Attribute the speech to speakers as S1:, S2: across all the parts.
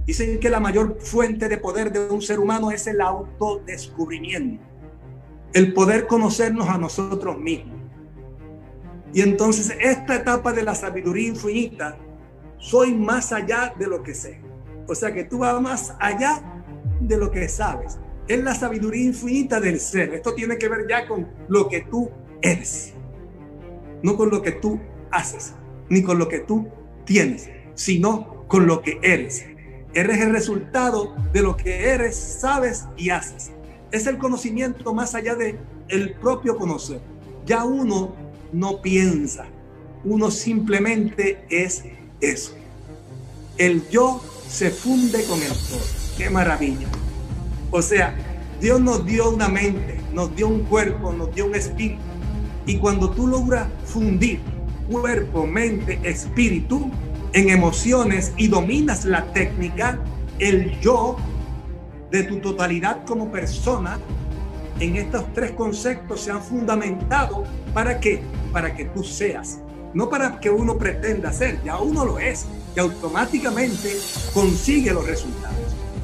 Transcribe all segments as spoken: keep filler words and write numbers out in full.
S1: Dicen que la mayor fuente de poder de un ser humano es el autodescubrimiento, el poder conocernos a nosotros mismos. Y entonces esta etapa de la sabiduría infinita, soy más allá de lo que sé. O sea que tú vas más allá de lo que sabes. Es la sabiduría infinita del ser. Esto tiene que ver ya con lo que tú eres, no con lo que tú haces, ni con lo que tú tienes, sino con lo que eres. Eres el resultado de lo que eres, sabes y haces. Es el conocimiento más allá de el propio conocer. Ya uno no piensa, uno simplemente es eso. El yo se funde con el todo. ¡Qué maravilla! O sea, Dios nos dio una mente, nos dio un cuerpo, nos dio un espíritu. Y cuando tú logras fundir cuerpo, mente, espíritu en emociones y dominas la técnica, el yo de tu totalidad como persona, en estos tres conceptos se han fundamentado. ¿Para qué? Para que tú seas, no para que uno pretenda ser. Ya uno lo es y automáticamente consigue los resultados.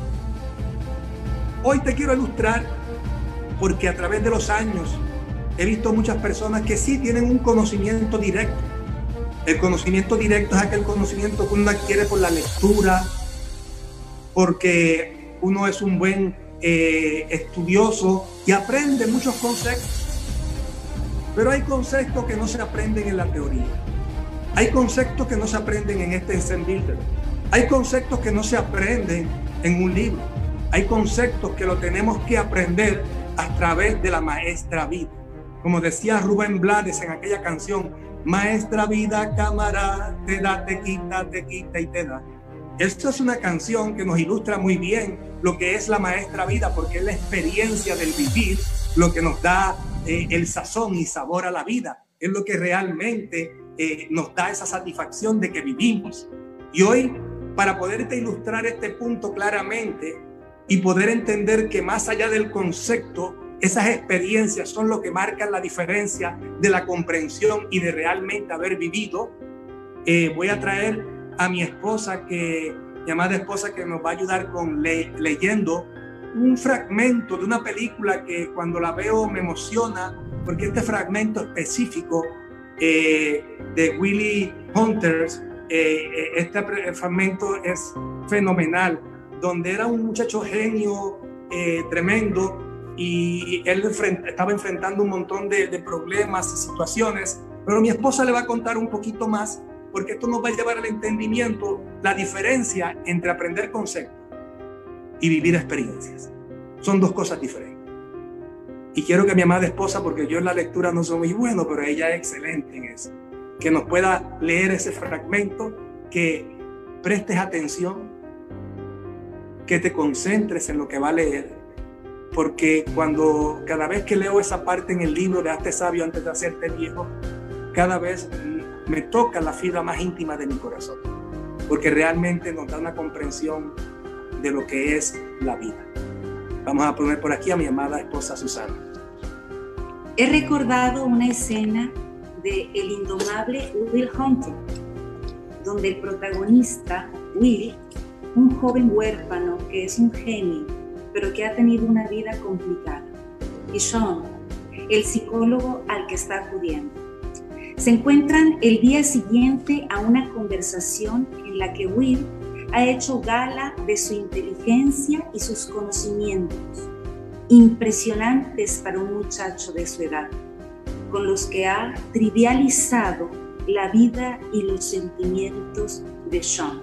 S1: Hoy te quiero ilustrar porque a través de los años he visto muchas personas que sí tienen un conocimiento directo. El conocimiento directo es aquel conocimiento que uno adquiere por la lectura, porque uno es un buen eh, estudioso y aprende muchos conceptos. Pero hay conceptos que no se aprenden en la teoría. Hay conceptos que no se aprenden en este Zen Builder. Hay conceptos que no se aprenden en un libro. Hay conceptos que lo tenemos que aprender a través de la maestra vida. Como decía Rubén Blades en aquella canción, maestra vida, cámara, te da, te quita, te quita y te da. Esta es una canción que nos ilustra muy bien lo que es la maestra vida, porque es la experiencia del vivir lo que nos da eh, el sazón y sabor a la vida. Es lo que realmente eh, nos da esa satisfacción de que vivimos. Y hoy, para poderte ilustrar este punto claramente y poder entender que más allá del concepto, esas experiencias son lo que marcan la diferencia de la comprensión y de realmente haber vivido, eh, voy a traer a mi esposa, que, mi amada esposa, que nos va a ayudar con le, leyendo un fragmento de una película que cuando la veo me emociona, porque este fragmento específico eh, de Willie Hunters, eh, este fragmento es fenomenal, donde era un muchacho genio eh, tremendo, y él enfrent, estaba enfrentando un montón de, de problemas y situaciones, pero mi esposa le va a contar un poquito más, porque esto nos va a llevar al entendimiento, la diferencia entre aprender conceptos y vivir experiencias. Son dos cosas diferentes. Y quiero que mi amada esposa, porque yo en la lectura no soy muy bueno, pero ella es excelente en eso, que nos pueda leer ese fragmento, que prestes atención, que te concentres en lo que va a leer, porque cuando cada vez que leo esa parte en el libro de Hazte sabio antes de hacerte viejo, cada vez me toca la fibra más íntima de mi corazón, porque realmente nos da una comprensión de lo que es la vida. Vamos a poner por aquí a mi amada esposa Susana.
S2: He recordado una escena de El indomable Will Hunting, donde el protagonista, Will, un joven huérfano que es un genio, pero que ha tenido una vida complicada, y Sean, el psicólogo al que está acudiendo, se encuentran el día siguiente a una conversación en la que Will ha hecho gala de su inteligencia y sus conocimientos, impresionantes para un muchacho de su edad, con los que ha trivializado la vida y los sentimientos de Sean.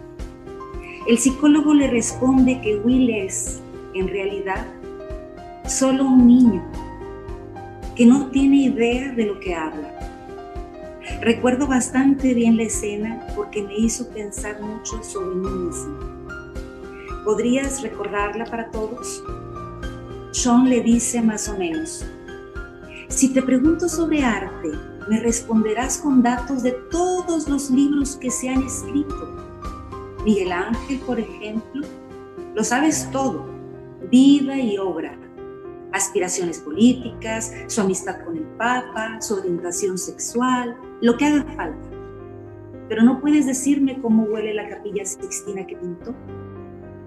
S2: El psicólogo le responde que Will es, en realidad, solo un niño que no tiene idea de lo que habla. Recuerdo bastante bien la escena porque me hizo pensar mucho sobre mí mismo. ¿Podrías recordarla para todos? Sean le dice más o menos: si te pregunto sobre arte, me responderás con datos de todos los libros que se han escrito. Miguel Ángel, por ejemplo, lo sabes todo, vida y obra, aspiraciones políticas, su amistad con el Papa, su orientación sexual, lo que haga falta. Pero no puedes decirme cómo huele la Capilla Sixtina que pintó,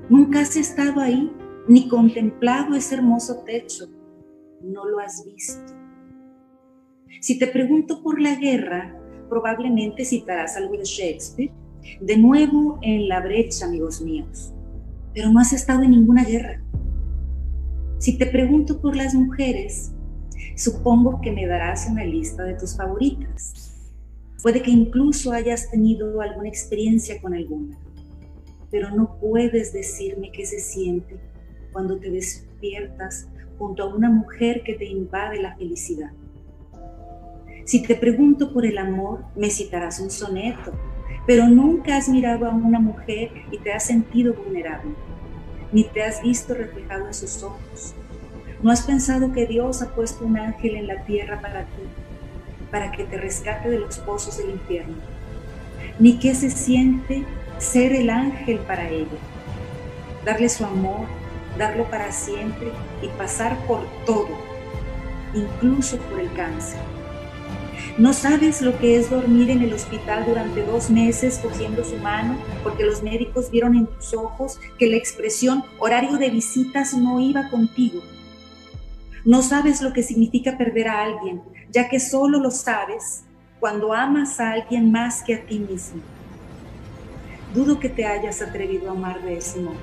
S2: Nunca has estado ahí, ni contemplado ese hermoso techo. No lo has visto. Si te pregunto por la guerra, probablemente citarás algo de Shakespeare. De nuevo en la brecha, amigos míos. Pero no has estado en ninguna guerra. Si te pregunto por las mujeres, supongo que me darás una lista de tus favoritas. Puede que incluso hayas tenido alguna experiencia con alguna, pero no puedes decirme qué se siente cuando te despiertas junto a una mujer que te invade la felicidad. Si te pregunto por el amor, me citarás un soneto, pero nunca has mirado a una mujer y te has sentido vulnerable, ni te has visto reflejado en sus ojos. No has pensado que Dios ha puesto un ángel en la tierra para ti, para que te rescate de los pozos del infierno, ni qué se siente ser el ángel para ella, darle su amor, darlo para siempre y pasar por todo, incluso por el cáncer. No sabes lo que es dormir en el hospital durante dos meses cogiendo su mano porque los médicos vieron en tus ojos que la expresión horario de visitas no iba contigo. No sabes lo que significa perder a alguien, ya que solo lo sabes cuando amas a alguien más que a ti mismo. Dudo que te hayas atrevido a amar de ese modo.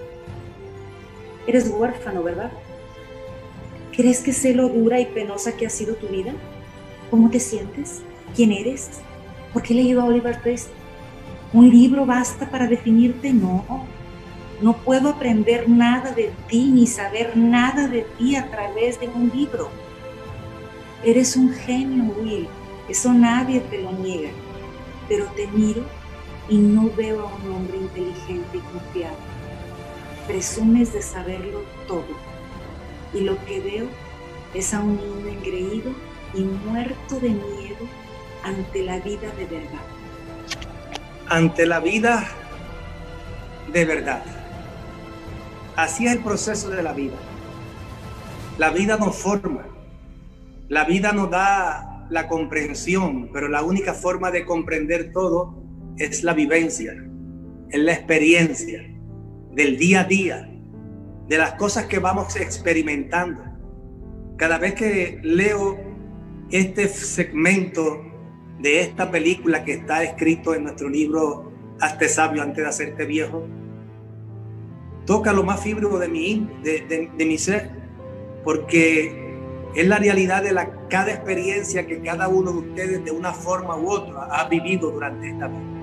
S2: Eres huérfano, ¿verdad? ¿Crees que sé lo dura y penosa que ha sido tu vida? ¿Cómo te sientes? ¿Quién eres? ¿Por qué he leído a Oliver Twist? ¿Un libro basta para definirte? No. No puedo aprender nada de ti ni saber nada de ti a través de un libro. Eres un genio, Will. Eso nadie te lo niega. Pero te miro y no veo a un hombre inteligente y confiado. Presumes de saberlo todo. Y lo que veo es a un niño engreído y muerto de miedo ante la vida de verdad.
S1: Ante la vida de verdad. Así es el proceso de la vida. La vida nos forma. La vida nos da la comprensión, pero la única forma de comprender todo es la vivencia, es la experiencia del día a día, de las cosas que vamos experimentando. Cada vez que leo este segmento de esta película que está escrito en nuestro libro Hazte sabio antes de hacerte viejo, toca lo más fibro de mi, de, de, de mi ser, porque es la realidad de la, cada experiencia que cada uno de ustedes de una forma u otra ha vivido durante esta vida.